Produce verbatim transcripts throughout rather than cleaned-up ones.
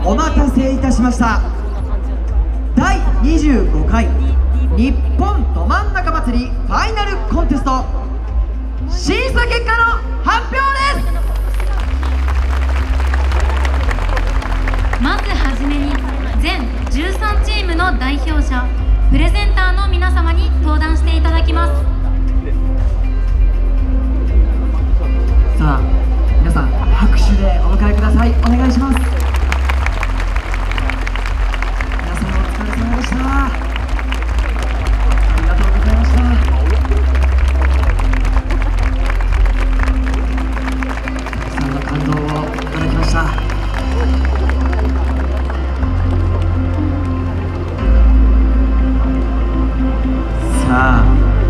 お待たせいたしました。だいにじゅうごかい日本ど真ん中祭りファイナルコンテスト審査結果の発表です。 まずはじめに全じゅうさんチームの代表者プレゼンターの皆様に登壇していただきます。 さあ皆さん拍手でお迎えください。お願いします。皆さんお疲れ様でした。ありがとうございました。たくさんの感動をいただきました。さあ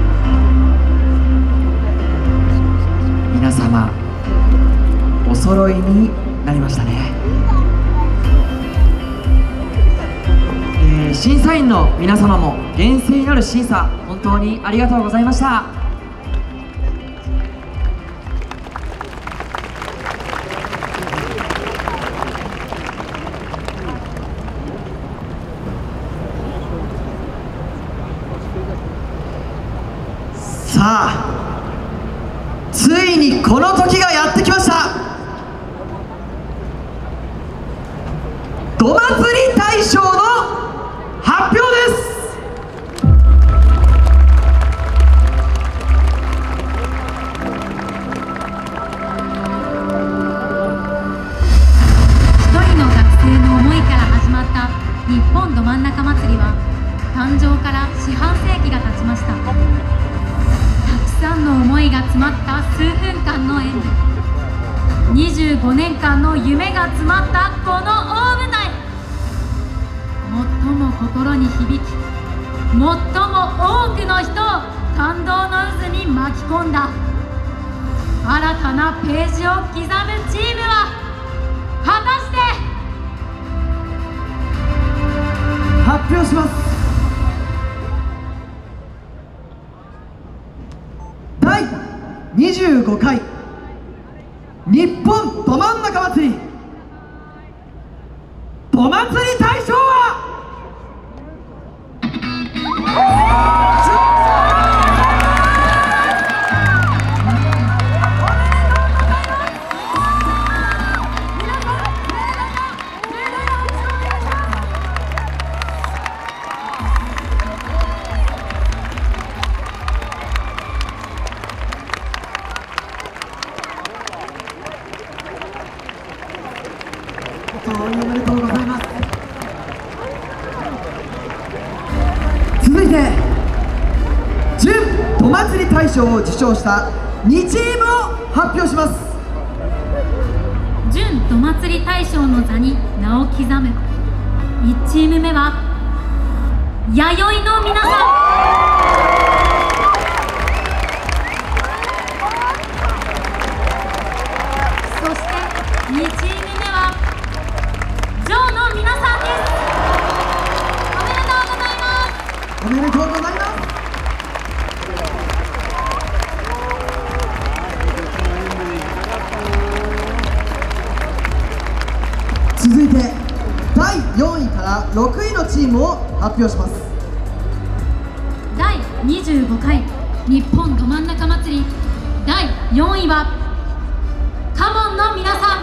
皆様お揃いになりましたね。えー、審査員の皆様も厳正なる審査本当にありがとうございました。さあついにこの時がやってきました。ど祭り大賞の発表です。 一人の学生の思いから始まった日本ど真ん中祭りは誕生から四半世紀が経ちました。たくさんの思いが詰まった数分間の演舞、にじゅうごねんかんの夢が詰まったこの大舞台、最も心に響き最も多くの人を感動の渦に巻き込んだ新たなページを刻むチームは果たして。 発表します。だいにじゅうごかい日本ど真ん中祭りど祭り大賞は本当におめでとうございます。続いて準ど祭り大賞を受賞したにチームを発表します。 準ど祭り大賞の座に名を刻むいちチーム目は弥生の皆さん。そしてにチーム目はジョーの皆さんです。おめでとうございます。 おめでとうございます。続いてだいよんいからろくいのチームを発表します。 だいにじゅうごかい日本ど真ん中祭りだいよんいはカモンの皆さん。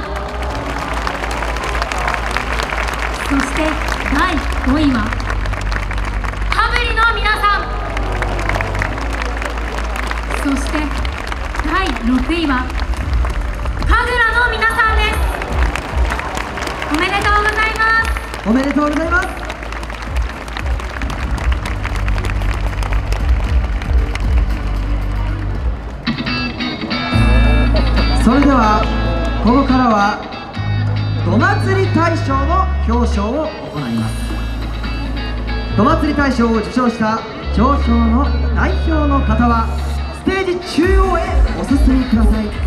そしてだいごいはハブリの皆さん。そしてだいろくいは神楽の皆さんです。おめでとうございます。 おめでとうございます。それではここからはど祭り大賞の表彰を行います。ど祭り大賞を受賞した表彰の代表の方はステージ中央へお進みください。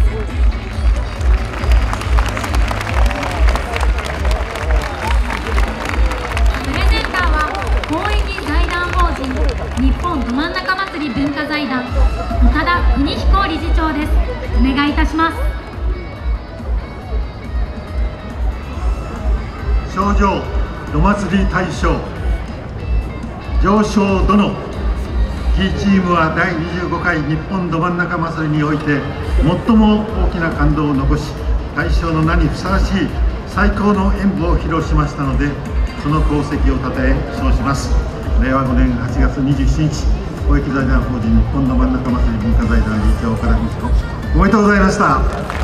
プレゼンターは公益財団法人日本ど真ん中祭り文化財団岡田邦彦理事長です。お願いいたします。 賞状どまつり大賞上昇殿。キーチームはだいにじゅうごかい日本ど真ん中祭りにおいて最も大きな感動を残し、大賞の名にふさわしい最高の演舞を披露しましたので、その功績をたたえ称します。れいわごねんはちがつにじゅうしちにち、公益財団法人日本ど真ん中祭り文化財団理事長岡田美智子、おめでとうございました。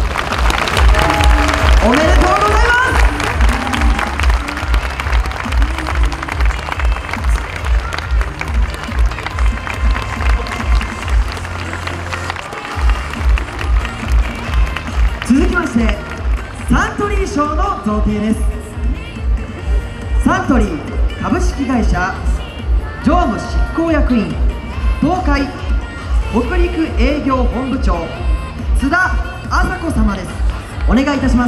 おめでとうございます。続きましてサントリー賞の贈呈です。サントリー株式会社常務執行役員東海北陸営業本部長津田麻子様です。お願いいたします。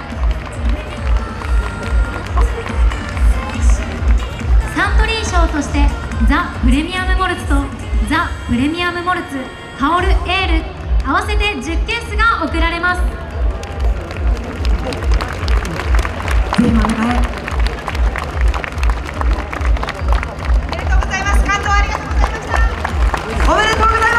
サントリー賞としてザ・プレミアムモルツとザ・プレミアムモルツ香るエール合わせてじゅっケースが贈られます。 ぜひ真ん中へ。 おめでとうございます。感動ありがとうございました。 おめでとうございます。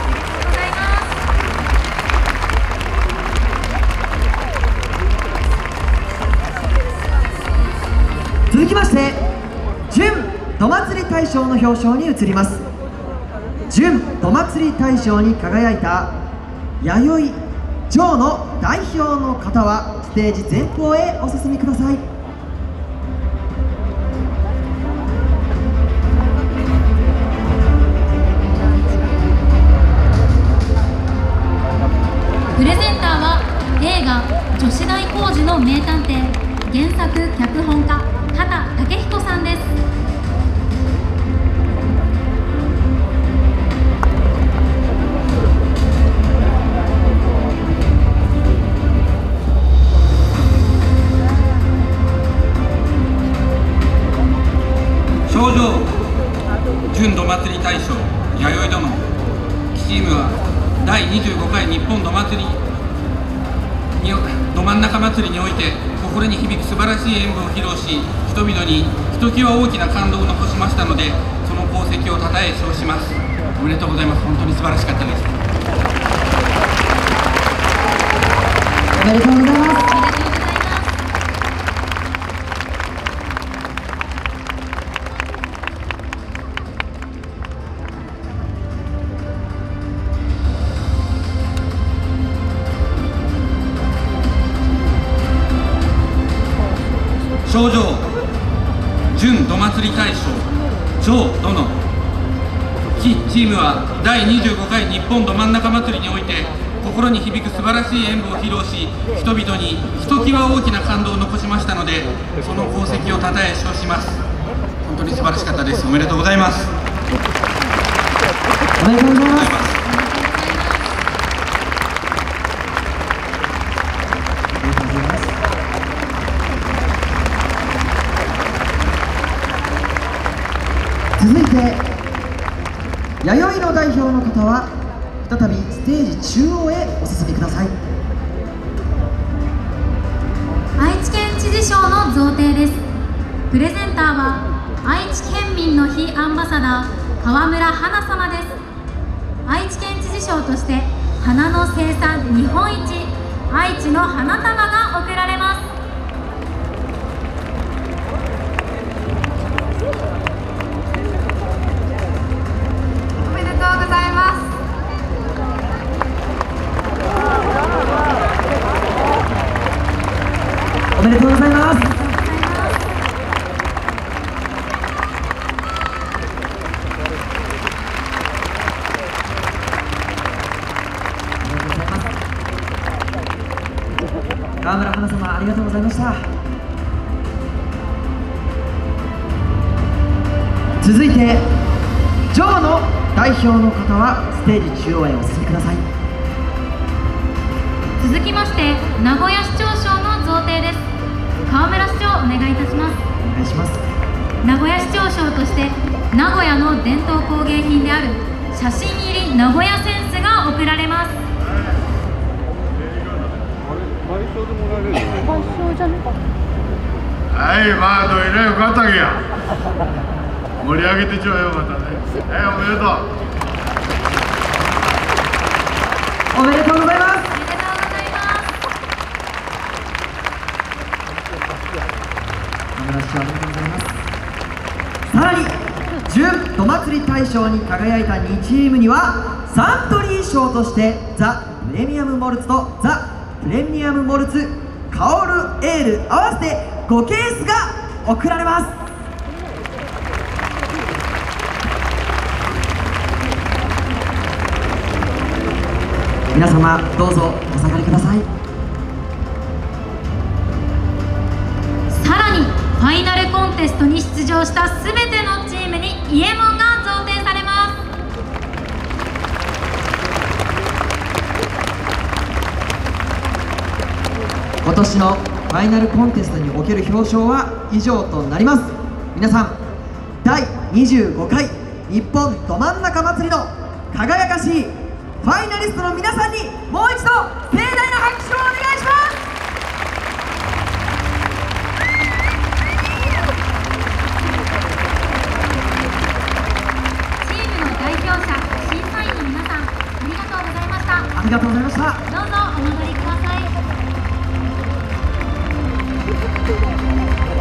続きまして準どまつり大賞の表彰に移ります。準どまつり大賞に輝いた弥生城の代表の方はステージ前方へお進みください。 プレゼンターは映画「女子大工事の名探偵」原作脚本家畑武彦さんです。 賞状準どまつり大賞弥生殿。チームはだいにじゅうごかい日本どまつりにど真ん中祭りにおいて心に響く素晴らしい演舞を披露し、人々にひときわ大きな感動を残しましたので、その功績をたたえ称します。おめでとうございます。本当に素晴らしかったです。 おめでとうございます。 賞状準どまつり大賞上殿。キチームはだいにじゅうごかい日本ど真ん中祭りにおいて心に響く素晴らしい演舞を披露し、人々にひときわ大きな感動を残しましたので、その功績をたたえ称します。本当に素晴らしかったです。おめでとうございます。 おめでとうございます。続いて弥生の代表の方は再びステージ中央へお進みください。 愛知県知事賞の贈呈です。プレゼンターは愛知県民の日アンバサダー川村花様です。愛知県知事賞として花の生産日本一愛知の花束が贈られます。 おめでとうございます。 おめでとうございます。川村花様、ありがとうございました。続いてジョーの代表の方はステージ中央へお進みください。 続きまして名古屋市長賞の贈呈です。川村市長、お願いいたします。 お願いします。 名古屋市長賞として名古屋の伝統工芸品である写真入り名古屋センスが贈られます。 賠償でもらえる。賠償じゃね。ははい、まあどえらいよかったけや。盛り上げてちょうよ、またね。はい、おめでとう。 おめでとうございます。 おめでとうございます野村市長、ありがとうございます。さらに準ど祭り大賞に輝いたにチームにはサントリー賞としてザ・プレミアムモルツとザ・プレミアムモルツ香るエール合わせてごケースが贈られます。皆様どうぞお下がりください。 さらにファイナルコンテストに出場したすべてのチームに伊右衛門が贈呈されます。 今年のファイナルコンテストにおける表彰は以上となります。皆さん、だいにじゅうごかい日本ど真ん中祭りの輝かしいファイナリストの皆さんにもう一度盛大な拍手をお願いします。 チームの代表者、審査員の皆さん、ありがとうございました。 ありがとうございました。 どうぞお戻りください。